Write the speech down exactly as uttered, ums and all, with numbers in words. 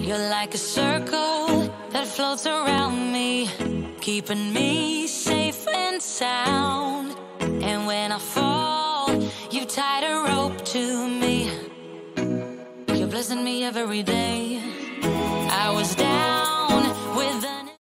You're like a circle that floats around me, keeping me safe and sound. And when I fall, you tied a rope to me. You're blessing me every day. I was down